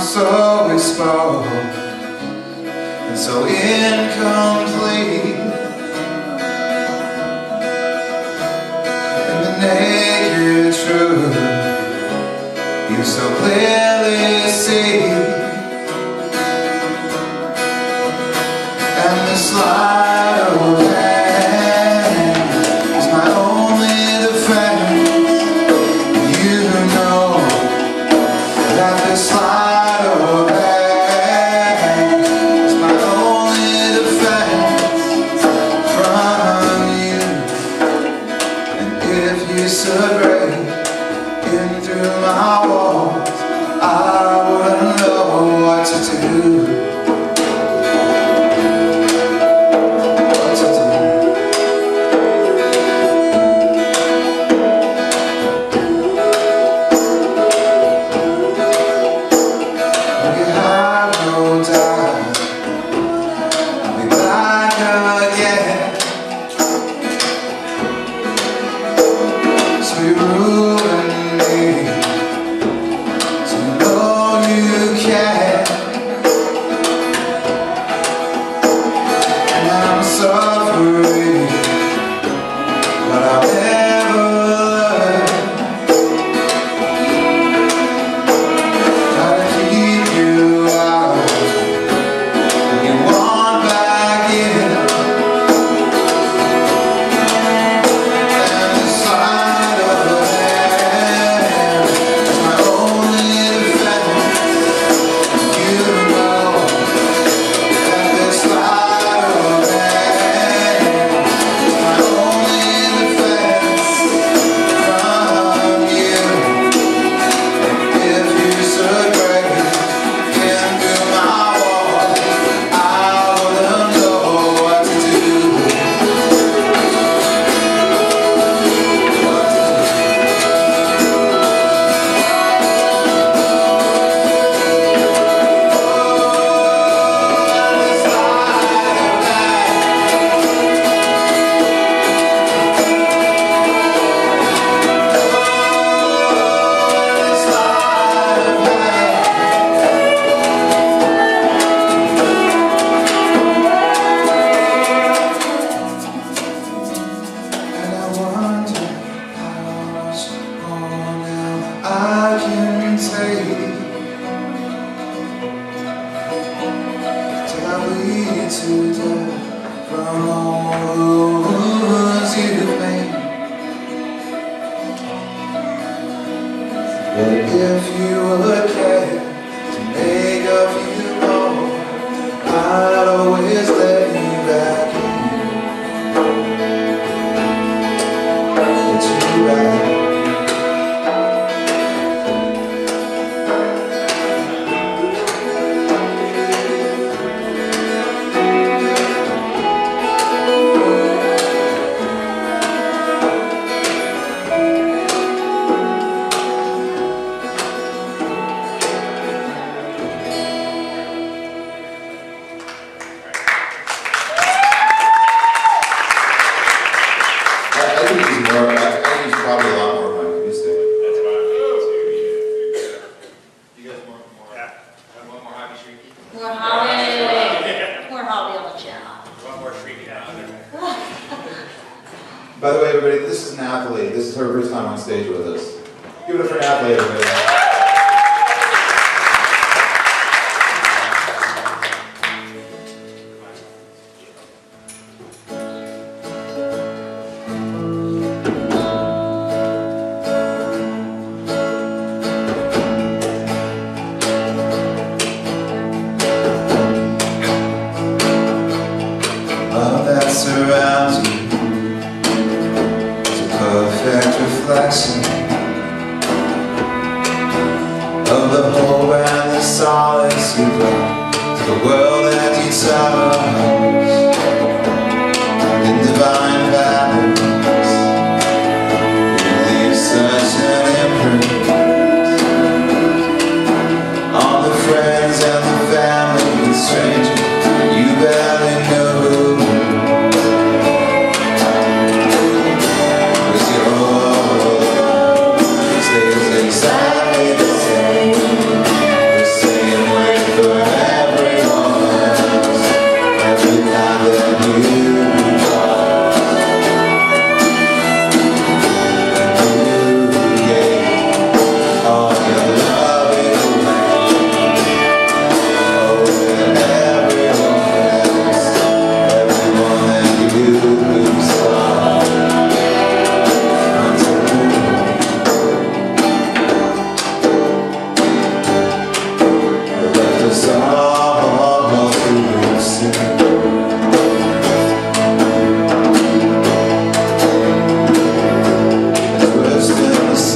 so exposed and so incomplete. And the naked truth you so clearly see. And the sleight of hand is my only defense. You know that the sleight of hand is my only defense from you. And if you should break in through my walls, I wouldn't know what to do. By the way, everybody, this is an athlete. This is her first time on stage with us. Give it up for an athlete, everybody. Love that surrounds you, perfect reflection of the hope and the solace you brought to the world that you touch. In divine balance, you leave such an imprint on the friends and the family and strangers you barely know. Exactly the same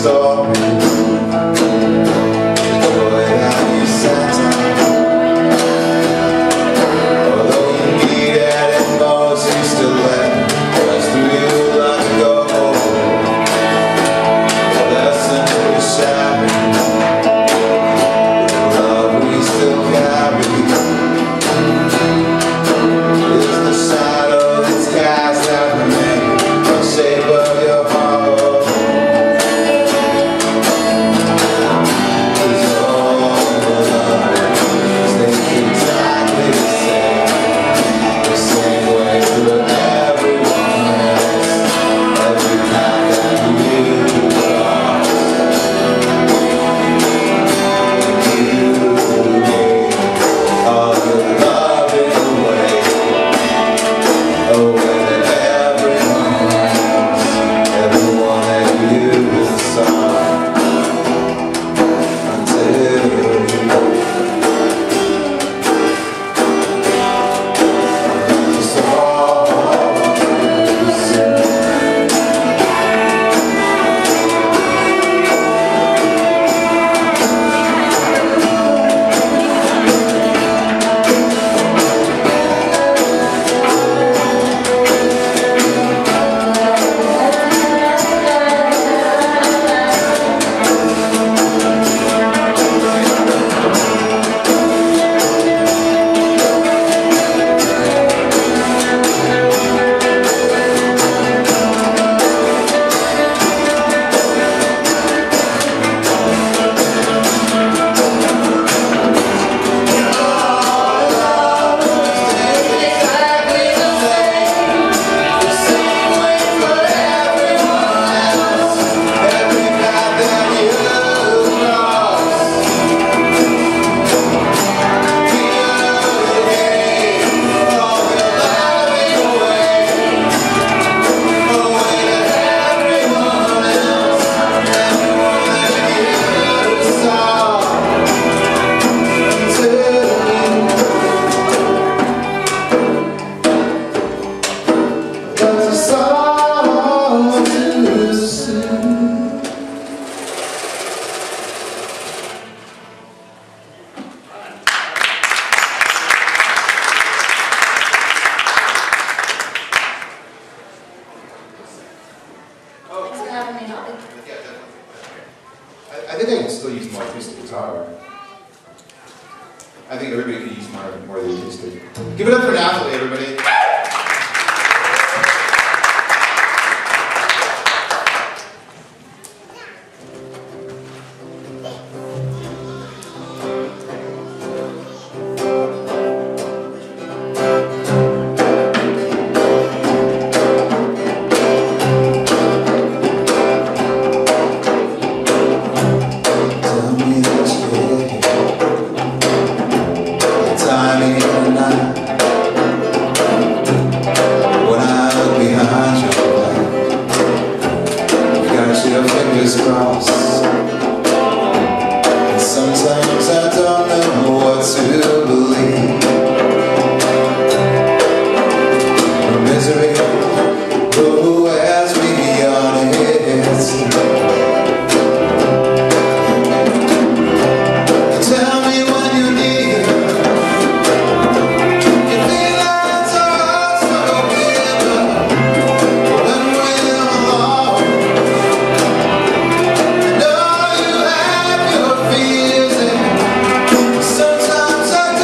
I think I can still use more acoustic guitar. I think everybody can use more of the acoustic. Give it up for Natalie, everybody. Sometimes I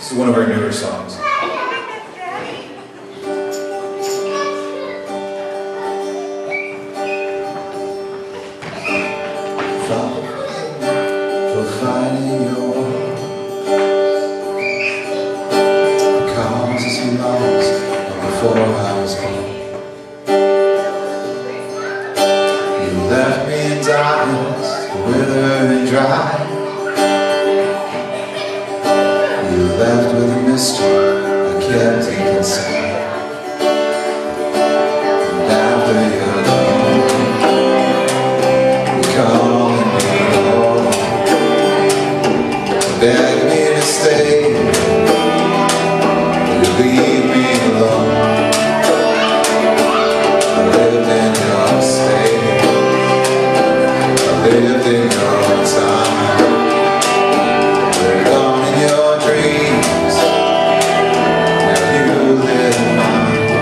This is one of our newer songs. For finding your causes you lost before I was born. You left me in darkness, wither and dry. You left with a mystery I kept deep inside. And after you're gone, you're calling me home, beg me to stay. You leave me alone. I lived in your state, I lived in your time. We're gone in your dreams, now you live in mine.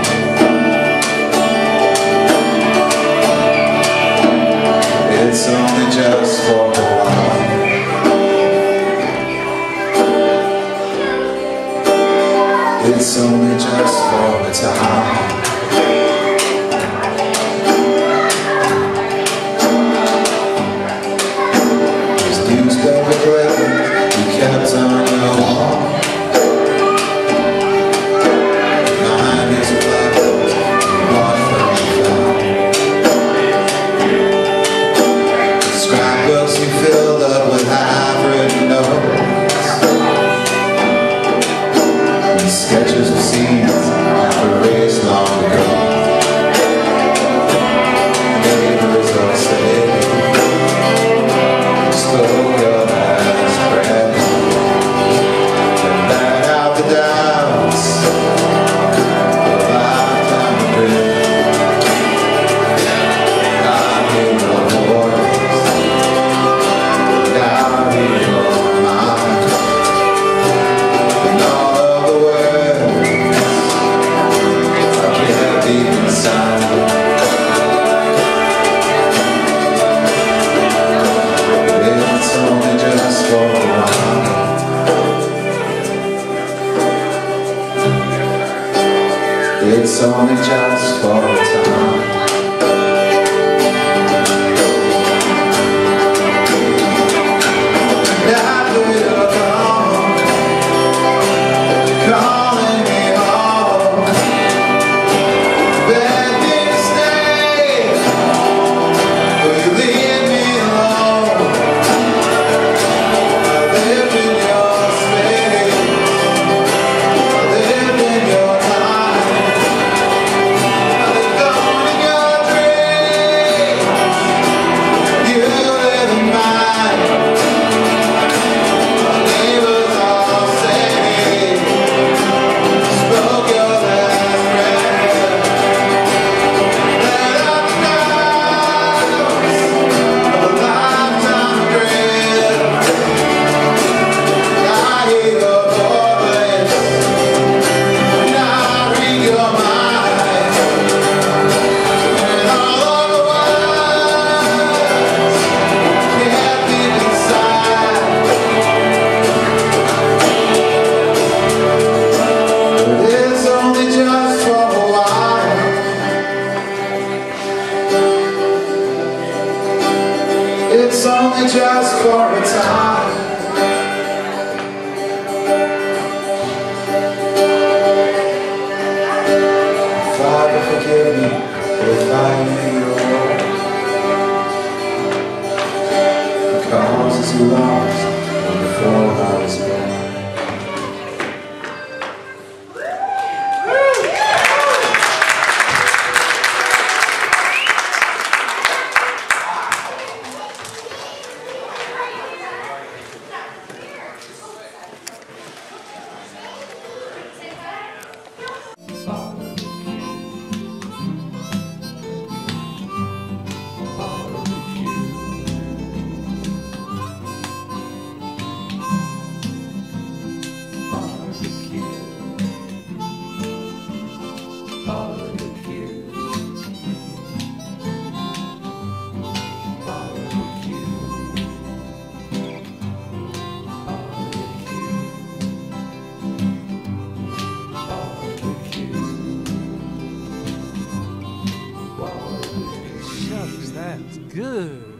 It's only just for a while. It's only just for a time. This newspaper clipping you kept on your wall. Mine is a black book you bought from the found. The scrapbooks you filled up with half-written notes, sketches of scenes I've erased long ago. Neighbors all say you spoke your last breath, and let out the doubts of a lifetime of regret. I hear your voice, and I hear your mind, and all of the words I kept deep inside. It's only just for a while. It's only just for a time. After you're gone, calling me home, beg me to stay, will you leave me alone? I lived in your space, I lived in your time. I lived on in your dreams, you live in mine. My neighbors all say spoke your last breath, let out the doubts of a lifetime of regret. I hear your voice, and I read your mind, and all of the words kept deep inside. But it's only just for a while. It's only just for a time. Father, forgive me for finding your the causes you lost before I was born. Jitsu.